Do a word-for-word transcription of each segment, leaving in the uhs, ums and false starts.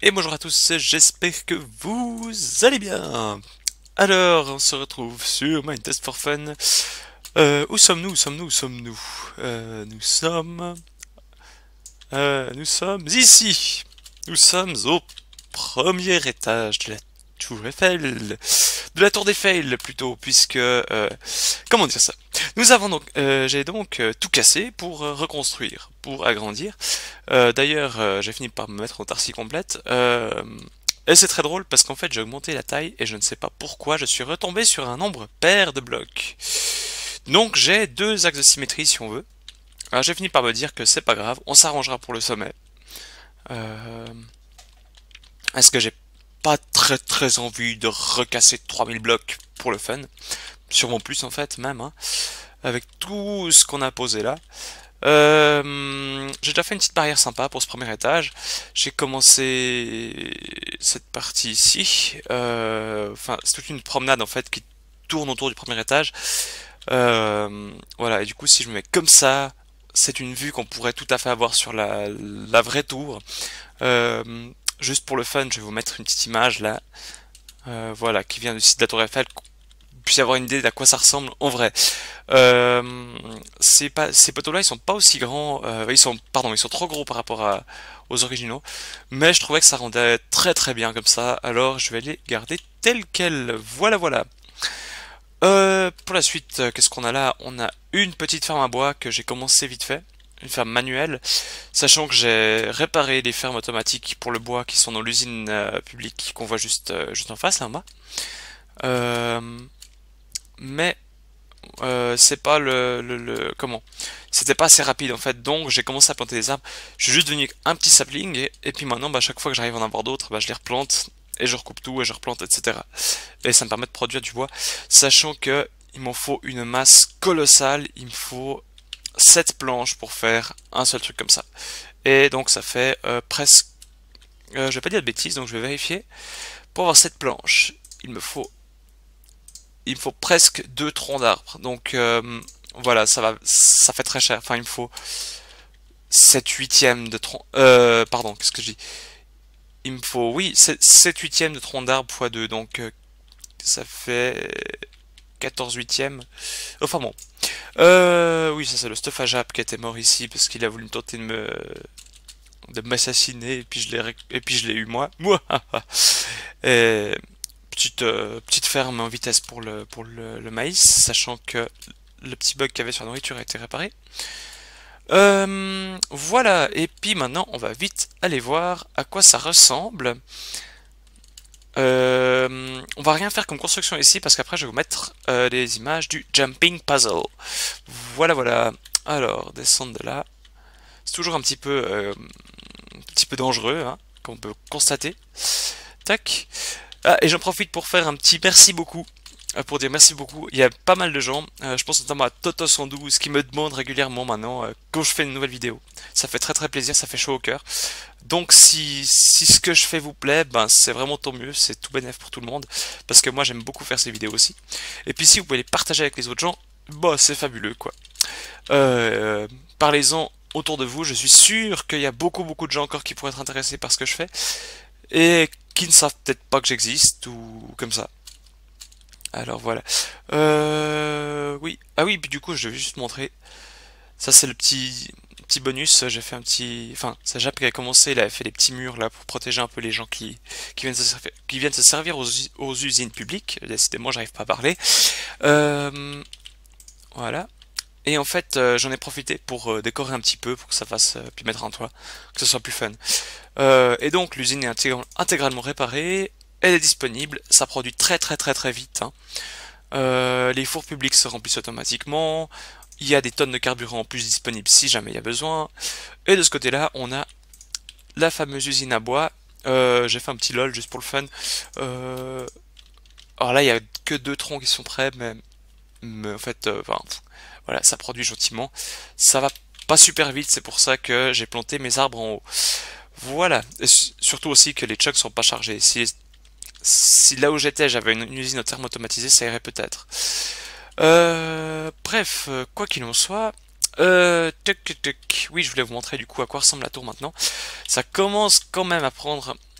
Et bonjour à tous, j'espère que vous allez bien. Alors, on se retrouve sur Mind Test for Fun. Euh, où sommes-nous Où sommes-nous Où sommes-nous Euh, Nous sommes... euh, nous sommes ici. Nous sommes au premier étage de la Tour Eiffel. De la Tour d'Eiffel, plutôt, puisque... euh, comment dire ça Nous avons donc... euh, j'ai donc euh, tout cassé pour euh, reconstruire, pour agrandir. Euh, D'ailleurs, euh, j'ai fini par me mettre en tarsie complète. Euh, et c'est très drôle parce qu'en fait, j'ai augmenté la taille et je ne sais pas pourquoi je suis retombé sur un nombre pair de blocs. Donc, j'ai deux axes de symétrie si on veut. Alors, j'ai fini par me dire que c'est pas grave, on s'arrangera pour le sommet. Euh, Est-ce que j'ai pas très très envie de recasser trois mille blocs pour le fun? Sûrement plus en fait, même, hein, avec tout ce qu'on a posé là. Euh, j'ai déjà fait une petite barrière sympa pour ce premier étage. J'ai commencé cette partie ici. Euh, Enfin, c'est toute une promenade en fait qui tourne autour du premier étage. Euh, voilà, et du coup, si je me mets comme ça, c'est une vue qu'on pourrait tout à fait avoir sur la, la vraie tour. Euh, Juste pour le fun, je vais vous mettre une petite image là. Euh, voilà, qui vient du site de la Tour Eiffel, puisse avoir une idée d'à quoi ça ressemble en vrai. Euh, ces, pas, ces poteaux-là, ils sont pas aussi grands, euh, ils sont, pardon, ils sont trop gros par rapport à, aux originaux, mais je trouvais que ça rendait très très bien comme ça, alors je vais les garder tels quels. Voilà, voilà. Euh, pour la suite, euh, qu'est-ce qu'on a là? On a une petite ferme à bois que j'ai commencé vite fait, une ferme manuelle, sachant que j'ai réparé les fermes automatiques pour le bois qui sont dans l'usine euh, publique qu'on voit juste, euh, juste en face là en bas. Euh, mais euh, c'est pas le, le, le- comment c'était pas assez rapide en fait, donc j'ai commencé à planter des arbres. Je suis juste devenu un petit sapling et, et puis maintenant bah, chaque fois que j'arrive à en avoir d'autres, bah, je les replante et je recoupe tout et je replante, etc. Et ça me permet de produire du bois, sachant que il m'en faut une masse colossale. Il me faut sept planches pour faire un seul truc comme ça, et donc ça fait euh, presque, euh, je vais pas dire de bêtises, donc je vais vérifier. Pour avoir sept planches, il me faut il me faut presque deux troncs d'arbres. Donc euh, voilà, ça va, ça fait très cher. Enfin, il me faut sept huitièmes de troncs. Euh, pardon, qu'est-ce que je dis? Il me faut, oui, sept huitièmes de troncs d'arbres fois deux. Donc euh, ça fait quatorze huitièmes. Enfin bon. Euh, oui, ça c'est le stuff à Jap qui était mort ici parce qu'il a voulu me tenter de me de m'assassiner et puis je l'ai et puis je l'ai eu moi. Moi. Et petite euh, petite ferme en vitesse pour le pour le, le maïs, sachant que le petit bug qu'il y avait sur la nourriture a été réparé. Euh, voilà, et puis maintenant on va vite aller voir à quoi ça ressemble. Euh, on va rien faire comme construction ici parce qu'après je vais vous mettre euh, les images du jumping puzzle. Voilà, voilà. Alors, descendre de là. C'est toujours un petit peu, euh, un petit peu dangereux, hein, comme on peut constater. Tac. Ah, et j'en profite pour faire un petit merci beaucoup, euh, pour dire merci beaucoup. Il y a pas mal de gens, euh, je pense notamment à Toto cent douze, qui me demandent régulièrement maintenant euh, quand je fais une nouvelle vidéo. Ça fait très très plaisir, ça fait chaud au cœur. Donc si, si ce que je fais vous plaît, ben c'est vraiment tant mieux, c'est tout bénef pour tout le monde, parce que moi j'aime beaucoup faire ces vidéos aussi. Et puis si vous pouvez les partager avec les autres gens, bah c'est fabuleux quoi. Euh, Parlez-en autour de vous, je suis sûr qu'il y a beaucoup beaucoup de gens encore qui pourraient être intéressés par ce que je fais, et qui ne savent peut-être pas que j'existe, ou comme ça. Alors voilà. Euh, oui. Ah oui, puis du coup, je vais juste montrer. Ça, c'est le petit petit bonus. J'ai fait un petit. Enfin, ça, Jap qui a commencé, il avait fait des petits murs là pour protéger un peu les gens qui, qui viennent se servir, qui viennent se servir aux, aux usines publiques. Décidément, j'arrive pas à parler. Euh, voilà. Et en fait, euh, j'en ai profité pour euh, décorer un petit peu, pour que ça fasse, euh, puis mettre un toit, que ce soit plus fun. Euh, et donc, l'usine est intégr- intégralement réparée, elle est disponible, ça produit très très très très vite, hein. Euh, les fours publics se remplissent automatiquement, il y a des tonnes de carburant en plus disponibles si jamais il y a besoin. Et de ce côté-là, on a la fameuse usine à bois. Euh, j'ai fait un petit lol juste pour le fun. Euh, alors là, il y a que deux troncs qui sont prêts, mais, mais en fait, euh, enfin, voilà, ça produit gentiment. Ça va pas super vite, c'est pour ça que j'ai planté mes arbres en haut. Voilà, et surtout aussi que les chucks sont pas chargés. Si, si là où j'étais j'avais une, une usine entièrement automatisée, ça irait peut-être. Euh, bref, euh, quoi qu'il en soit, euh, tuc, tuc, tuc. Oui, je voulais vous montrer du coup à quoi ressemble la tour maintenant. Ça commence quand même à prendre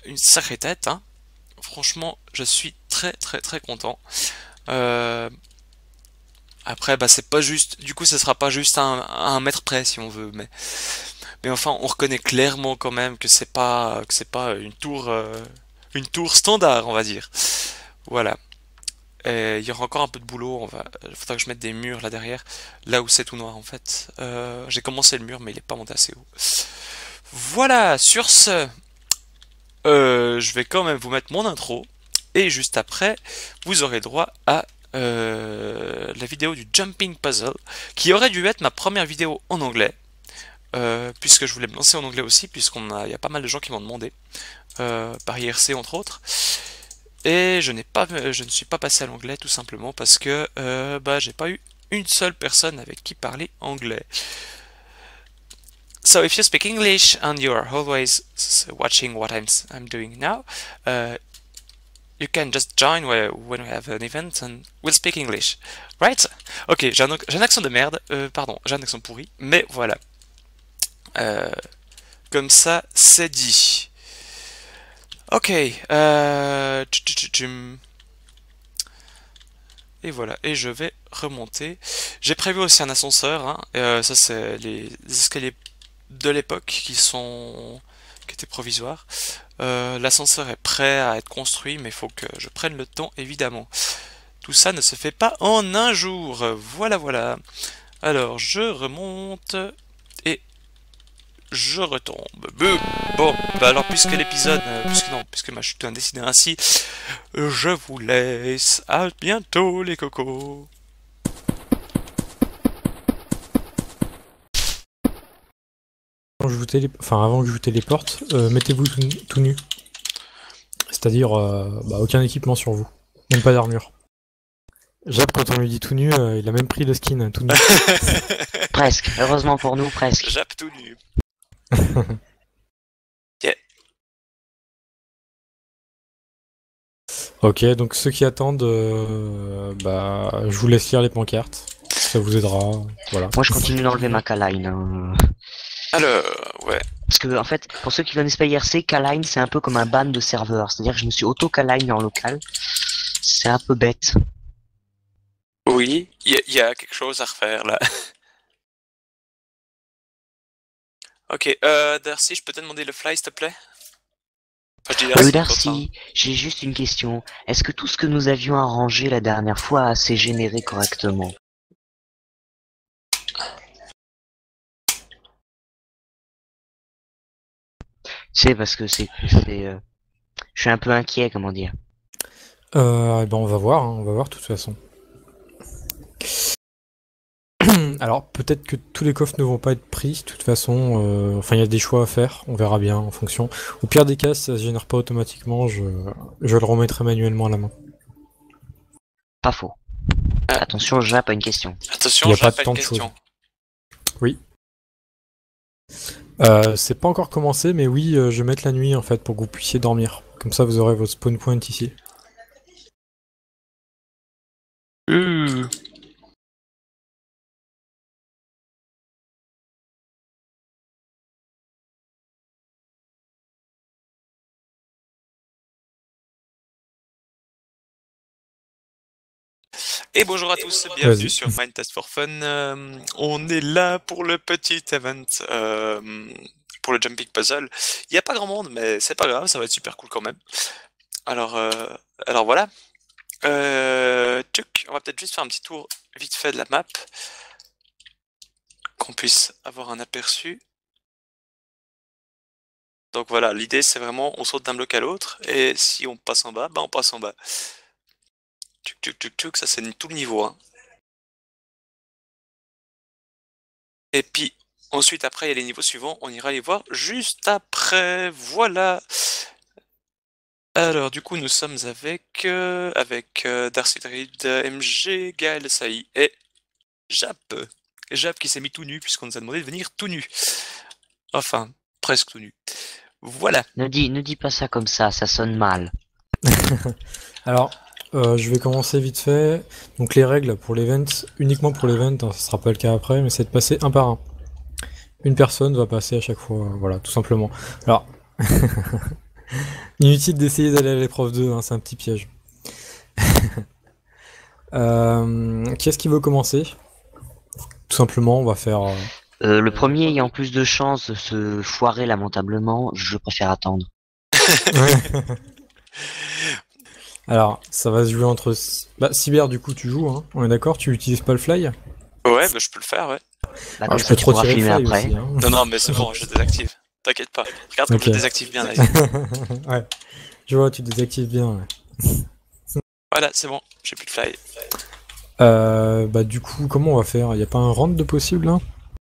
une sacrée tête, hein. Franchement, je suis très très très content. Euh, Après, bah c'est pas juste. Du coup, ce sera pas juste un, un mètre près si on veut, mais mais enfin, on reconnaît clairement quand même que c'est pas que c'est pas une tour euh, une tour standard, on va dire. Voilà. Et il y aura encore un peu de boulot. On va, il faudra que je mette des murs là derrière, là où c'est tout noir en fait. Euh, j'ai commencé le mur, mais il est pas monté assez haut. Voilà. Sur ce, euh, je vais quand même vous mettre mon intro. Et juste après, vous aurez droit à euh, la vidéo du Jumping Puzzle, qui aurait dû être ma première vidéo en anglais, euh, puisque je voulais me lancer en anglais aussi, puisqu'on a, il y a pas mal de gens qui m'ont demandé, euh, par I R C entre autres. Et je n'ai pas, je ne suis pas passé à l'anglais tout simplement parce que euh, bah j'ai pas eu une seule personne avec qui parler anglais. So if you speak English and you are always watching what I'm I'm doing now, uh, you can just join when we have an event and we'll speak English, right? Ok, j'ai un, un accent de merde, euh, pardon, j'ai un accent pourri, mais voilà. Euh, comme ça, c'est dit. Ok, euh... et voilà, et je vais remonter. J'ai prévu aussi un ascenseur, hein. Euh, ça c'est les escaliers de l'époque qui sont qui étaient provisoires. Euh, l'ascenseur est prêt à être construit, mais il faut que je prenne le temps, évidemment. Tout ça ne se fait pas en un jour. Voilà, voilà. Alors, je remonte et je retombe. Bon, bah alors puisque l'épisode, euh, puisque non, puisque ma chute a décidé ainsi, je vous laisse. À bientôt les cocos. Quand je vous télé... Enfin, avant que je vous téléporte, euh, mettez-vous tout, tout nu. C'est-à-dire, euh, bah, aucun équipement sur vous. Même pas d'armure. Jap, quand on lui dit tout nu, euh, il a même pris le skin, hein, tout nu. Presque, heureusement pour nous, presque. Jap tout nu. Yeah. Ok, donc ceux qui attendent, euh, bah, je vous laisse lire les pancartes. Ça vous aidera, voilà. Moi, je continue d'enlever ma K-Line. Hein. Alors, ouais. Parce que, en fait, pour ceux qui connaissent pas I R C, K-Line, c'est un peu comme un ban de serveur. C'est-à-dire que je me suis auto-K-Line en local. C'est un peu bête. Oui, il y, y a quelque chose à refaire, là. Ok, euh, Darcy, je peux te demander le fly, s'il te plaît? Enfin, je dis Darcy, euh, Darcy, j'ai juste une question. Est-ce que tout ce que nous avions arrangé la dernière fois s'est généré correctement? C'est parce que c'est... Euh, je suis un peu inquiet, comment dire. Euh, ben on va voir, hein, on va voir de toute façon. Alors peut-être que tous les coffres ne vont pas être pris, de toute façon, euh, enfin il y a des choix à faire, on verra bien en fonction. Au pire des cas, si ça se génère pas automatiquement, je, je le remettrai manuellement à la main. Pas faux. Ah. Attention, Jap a une question. Attention, Jap a une question. Oui. Euh, c'est pas encore commencé, mais oui, euh, je vais mettre la nuit en fait pour que vous puissiez dormir. Comme ça, vous aurez votre spawn point ici. Mmh. Et bonjour à tous, bienvenue sur Mind Test for Fun. Euh, on est là pour le petit event, euh, pour le Jumping Puzzle. Il n'y a pas grand monde, mais c'est pas grave, ça va être super cool quand même. Alors, euh, alors voilà. Euh, tchuc, on va peut-être juste faire un petit tour vite fait de la map, qu'on puisse avoir un aperçu. Donc voilà, l'idée c'est vraiment on saute d'un bloc à l'autre, et si on passe en bas, bah on passe en bas. Tchuc, tchuc, tchuc, tchuc, ça c'est tout le niveau. Hein. Et puis ensuite après il y a les niveaux suivants, on ira les voir juste après. Voilà. Alors du coup nous sommes avec euh, avec euh, Darcy Dread, M G, Gaël Saï et Jap. Et Jap qui s'est mis tout nu puisqu'on nous a demandé de venir tout nu. Enfin, presque tout nu. Voilà. Ne dis, ne dis pas ça comme ça, ça sonne mal. Alors, euh, je vais commencer vite fait. Donc les règles pour l'event, uniquement pour l'event, hein, ça sera pas le cas après, mais c'est de passer un par un. Une personne va passer à chaque fois, voilà, tout simplement. Alors, Inutile d'essayer d'aller à l'épreuve deux, hein, c'est un petit piège. euh, qui est-ce qui veut commencer? Tout simplement, on va faire... Euh... Euh, le premier ayant plus de chances de se foirer lamentablement, je préfère attendre. Alors, ça va se jouer entre... Bah, Cyber, du coup, tu joues, hein. On est d'accord? Tu utilises pas le fly? Ouais, bah je peux le faire, ouais. Bah, Alors, comme je ça, peux tu te pourras retirer le filmer fly après. aussi, hein. Non, non, mais c'est bon, je désactive. T'inquiète pas. Regarde Ok. comme je désactive bien, là. Ouais. Je vois, tu désactives bien, ouais. Voilà, c'est bon, j'ai plus de fly. Euh, bah du coup, comment on va faire? Y a pas un round de possible, là?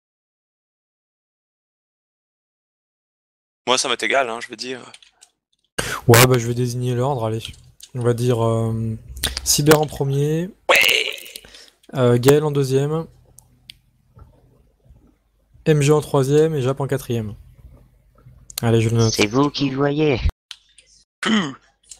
Moi, ça m'est égal, hein, je veux dire. Ouais, bah je vais désigner l'ordre, allez. On va dire euh, Cyber en premier, Ouais. euh, Gaël en deuxième, M G en troisième et Jap en quatrième. Allez, je le note. C'est vous qui voyez. Ouh.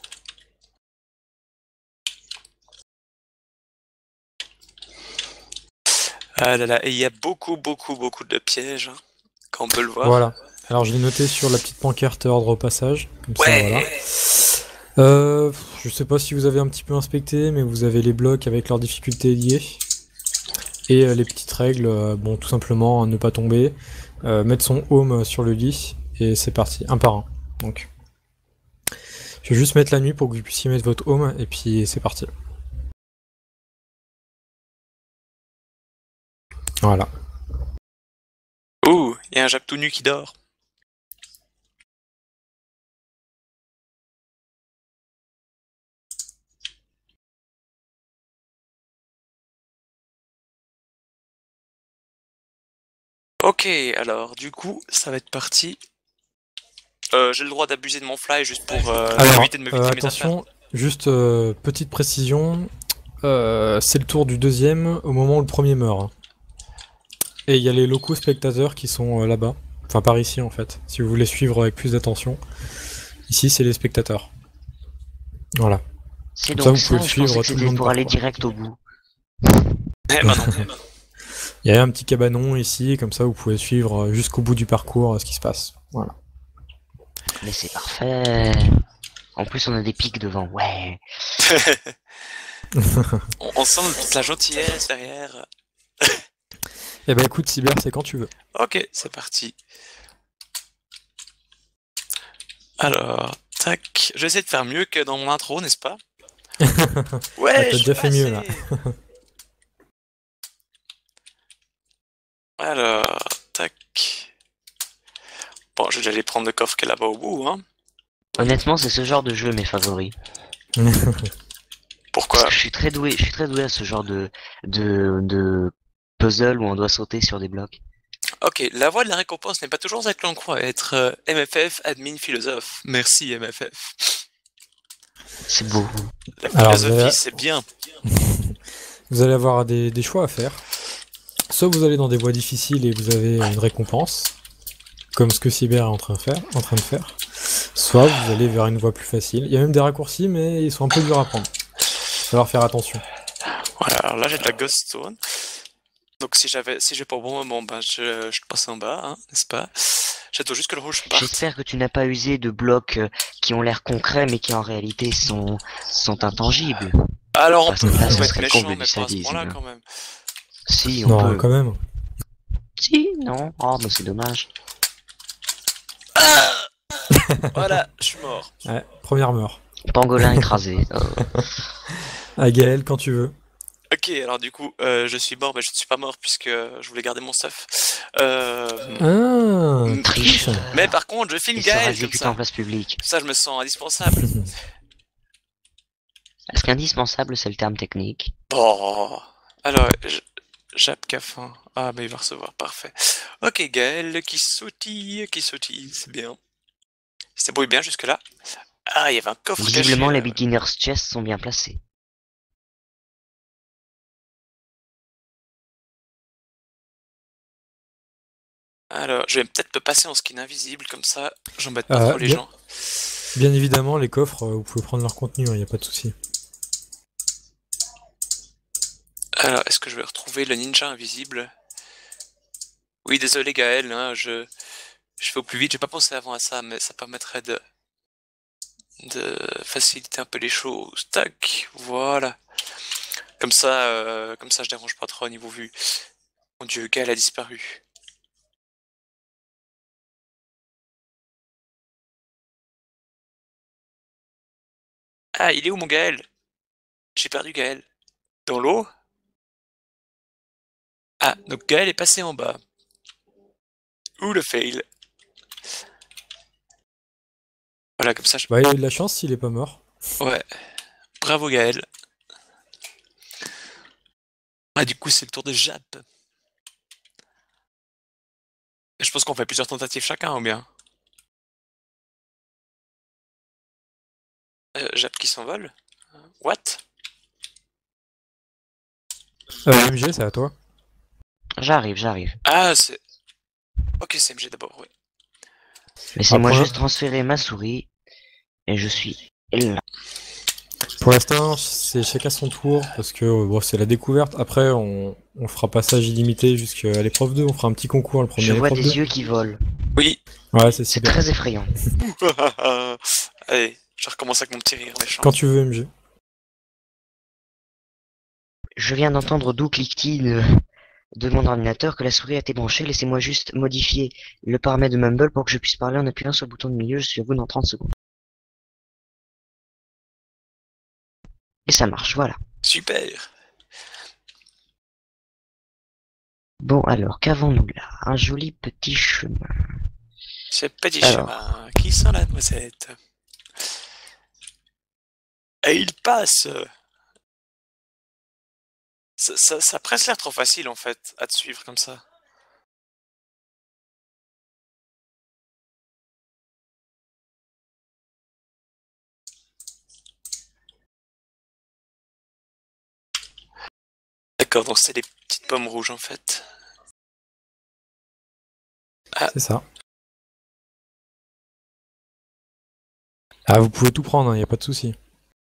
Ah là là, et il y a beaucoup, beaucoup, beaucoup de pièges, hein, quand on peut le voir. Voilà. Alors je l'ai noté sur la petite pancarte ordre au passage. Comme ça, Ouais. voilà. Euh, je sais pas si vous avez un petit peu inspecté, mais vous avez les blocs avec leurs difficultés liées. Et euh, les petites règles, euh, bon, tout simplement, hein, ne pas tomber, euh, mettre son home sur le lit, et c'est parti, un par un. Donc, je vais juste mettre la nuit pour que vous puissiez mettre votre home, et puis c'est parti. Voilà. Ouh, il y a un Jap tout nu qui dort. Ok, alors, du coup, ça va être parti. Euh, j'ai le droit d'abuser de mon fly juste pour euh, Alors, éviter de me euh, victimer mes affaires. attention, juste euh, petite précision, euh, c'est le tour du deuxième au moment où le premier meurt. Et il y a les locaux spectateurs qui sont euh, là-bas, enfin par ici en fait, si vous voulez suivre avec plus d'attention. Ici, c'est les spectateurs. Voilà. C'est Comme donc ça, vous pouvez ça, le je suivre pensais que tout le c'était long de pour aller parcours. direct au bout. Eh ben non. Il y a un petit cabanon ici, comme ça vous pouvez suivre euh, jusqu'au bout du parcours euh, ce qui se passe. Voilà. Mais c'est parfait. En plus, on a des pics devant. Ouais. on, on sent toute la gentillesse derrière. Eh ben écoute, Cyber, c'est quand tu veux. Ok, c'est parti. Alors, tac. Je vais essayer de faire mieux que dans mon intro, n'est-ce pas? Ouais, Ah, t'as je déjà fait mieux, là. Alors, tac. Bon, je vais aller prendre le coffre qui est là-bas au bout, hein. Honnêtement, c'est ce genre de jeu mes favoris. Pourquoi? Parce que je suis très doué, je suis très doué à ce genre de de de puzzle où on doit sauter sur des blocs. Ok, la voie de la récompense n'est pas toujours celle que l'on croit être. euh, M F F, admin philosophe. Merci M F F. C'est beau. La Alors, philosophie, vous allez- c'est bien. Vous allez avoir des, des choix à faire. Soit vous allez dans des voies difficiles et vous avez une récompense, comme ce que Cyber est en train de faire, en train de faire. Soit vous allez vers une voie plus facile. Il y a même des raccourcis, mais ils sont un peu durs à prendre. Il va falloir faire attention. Voilà, alors là j'ai de la Ghost Stone. Donc si j'avais, si j'ai pas au bon moment, ben je, je te passe en bas, hein, n'est-ce pas? J'attends juste que le rouge parte. J'espère que tu n'as pas usé de blocs euh, qui ont l'air concrets mais qui en réalité sont sont intangibles. Alors on Parce peut, que là, on ce peut être serait le méchant, comble mais du pas à ce sadisme. point-là quand même. Si, on Non, peut. quand même. Si, non. Oh, mais c'est dommage. Ah voilà, je suis mort. Ouais, première mort. Pangolin écrasé. Oh. À Gaël, quand tu veux. Ok, alors du coup, euh, je suis mort, mais je ne suis pas mort puisque je voulais garder mon stuff. Euh... Ah, Mm. triche. Mais par contre, je filme Il sera Gaël comme exécuté ça. en place publique. Ça, je me sens indispensable. Est-ce qu'indispensable c'est le terme technique? Bon, alors, je- Jap Cafin. Ah, mais il va recevoir, parfait. Ok, Gaël qui sautille, qui sautille, c'est bien. Il se débrouille bien jusque-là. Ah, il y avait un coffre Visiblement, caché. les euh. beginner's chest sont bien placés. Alors, je vais peut-être me passer en skin invisible, comme ça, j'embête pas Euh, trop les bien- gens. Bien évidemment, les coffres, euh, vous pouvez prendre leur contenu, il n'y a pas de souci. Alors, est-ce que je vais retrouver le ninja invisible? Oui, désolé Gaël, hein, je... je fais au plus vite, j'ai pas pensé avant à ça, mais ça permettrait de de faciliter un peu les choses. Tac, voilà. Comme ça, euh, comme ça je dérange pas trop au niveau vue. Mon dieu, Gaël a disparu. Ah, il est où mon Gaël? J'ai perdu Gaël. Dans l'eau? Ah, donc Gaël est passé en bas. Ouh, le fail. Voilà, comme ça je... Bah, il a eu de la chance s'il est pas mort. Ouais. Bravo Gaël. Ah, du coup, c'est le tour de Jap. Je pense qu'on fait plusieurs tentatives chacun, ou bien? Euh, Jap qui s'envole? What? Euh, M G, c'est à toi. J'arrive, j'arrive. Ah, c'est... Ok, c'est M G d'abord, oui. Laissez-moi Après- juste transférer ma souris. Et je suis là. Pour l'instant, c'est chacun son tour, parce que euh, bon, c'est la découverte. Après, on, on fera passage illimité jusqu'à l'épreuve deux. On fera un petit concours, le premier Je vois l'épreuve des deux. yeux qui volent. Oui. Ouais, c'est C'est super. très effrayant. Allez, je recommence avec mon petit rire méchant. Quand tu veux, M G. Je viens d'entendre d'où clique-t-il de, de mon ordinateur que la souris a été branchée. Laissez-moi juste modifier le paramètre de Mumble pour que je puisse parler en appuyant sur le bouton de milieu. Je suis à vous dans trente secondes. Et ça marche, voilà. Super. Bon alors, qu'avons-nous là? Un joli petit chemin. Ce petit Alors. chemin qui sent la noisette. Et il passe. Ça, ça, ça a presque l'air trop facile en fait à te suivre comme ça. D'accord, donc c'est des petites pommes rouges en fait. Ah. C'est ça. Ah, vous pouvez tout prendre, il n'y a pas de souci.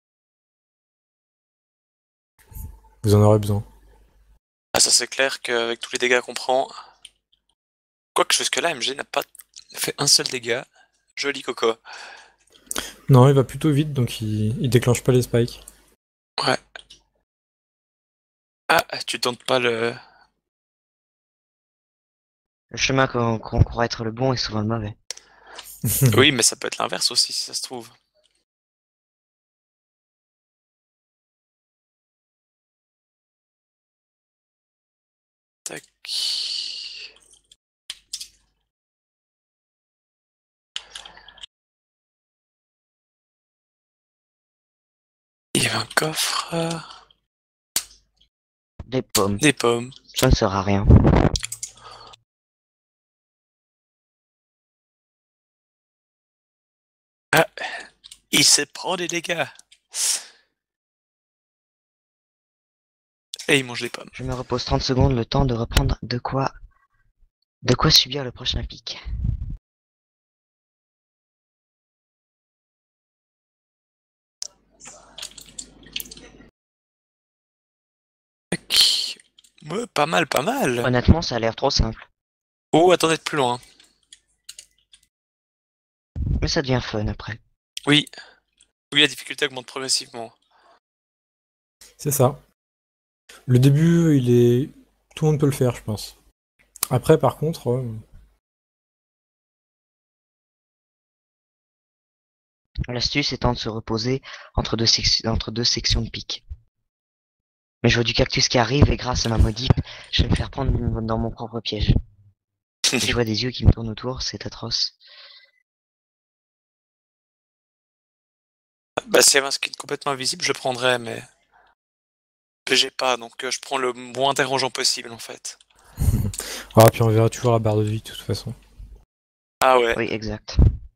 Vous en aurez besoin. Ah, ça c'est clair qu'avec tous les dégâts qu'on prend. Quoique jusque-là, M G n'a pas fait un seul dégât. Joli coco. Non, il va plutôt vite, donc il, il déclenche pas les spikes. Ouais. Ah, tu tentes pas le... Le chemin qu'on qu'on croit être le bon est souvent le mauvais. Oui, mais ça peut être l'inverse aussi si ça se trouve. Tac. Il y a un coffre. Des pommes. Des pommes. Ça ne sert à rien. Ah, il se prend des dégâts. Et il mange les pommes. Je me repose trente secondes, le temps de reprendre de quoi... De quoi subir le prochain pic. Tac. Ouais, pas mal, pas mal. Honnêtement, ça a l'air trop simple. Oh, attendez de plus loin. Mais ça devient fun après. Oui. Oui, la difficulté augmente progressivement. C'est ça. Le début, il est... Tout le monde peut le faire, je pense. Après, par contre... euh, L'astuce étant de se reposer entre deux, sec- entre deux sections de pic. Mais je vois du cactus qui arrive et grâce à ma modif, je vais me faire prendre dans mon propre piège. Et je vois des yeux qui me tournent autour, c'est atroce. Bah, s'il y avait un skin complètement invisible, je le prendrais, mais... J'ai pas, donc euh, je prends le moins dérangeant possible, en fait. Ah, puis on verra toujours la barre de vie, de toute façon. Ah ouais. Oui, exact.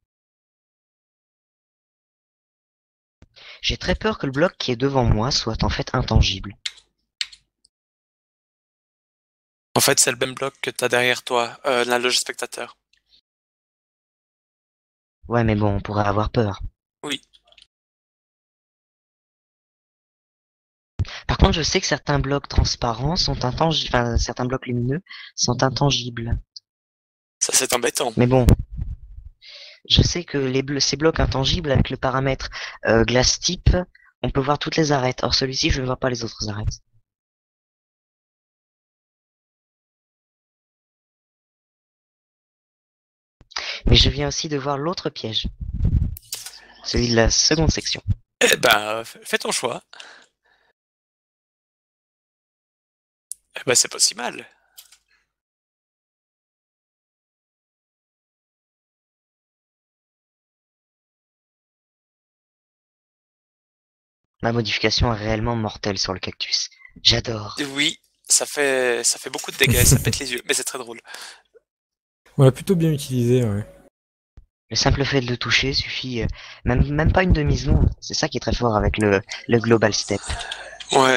J'ai très peur que le bloc qui est devant moi soit en fait intangible. En fait, c'est le même bloc que t'as derrière toi, euh, la loge spectateur. Ouais, mais bon, on pourrait avoir peur. Oui. Par contre, je sais que certains blocs transparents sont intangibles, enfin, certains blocs lumineux sont intangibles. Ça, c'est embêtant. Mais bon, Je sais que les blo- ces blocs intangibles, avec le paramètre euh, glace type, on peut voir toutes les arêtes. Or celui-ci, je ne vois pas les autres arêtes. Mais je viens aussi de voir l'autre piège. Celui de la seconde section. Eh ben, fais ton choix. Eh ben, c'est pas si mal. Ma modification est réellement mortelle sur le cactus. J'adore. Oui, ça fait, ça fait beaucoup de dégâts, ça pète les yeux, mais c'est très drôle. On l'a plutôt bien utilisé, ouais. Le simple fait de le toucher suffit, euh, même, même pas une demi-seconde. C'est ça qui est très fort avec le, le Global Step. Ouais.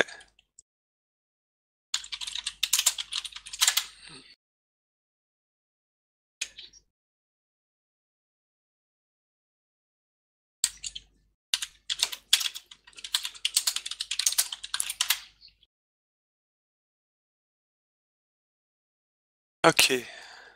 Ok. Et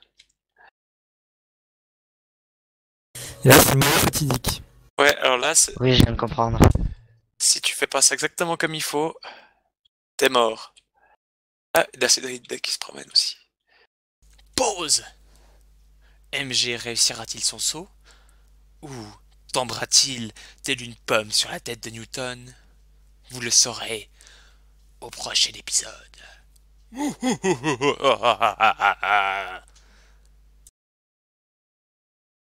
là, c'est le moment fatidique. Ouais, alors là, c'est- Oui, je viens de comprendre. si tu fais pas ça exactement comme il faut, t'es mort. Ah, Dacédride qui se promène aussi. Pause. M G réussira-t-il son saut? Ou tombera-t-il tel une pomme sur la tête de Newton? Vous le saurez au prochain épisode.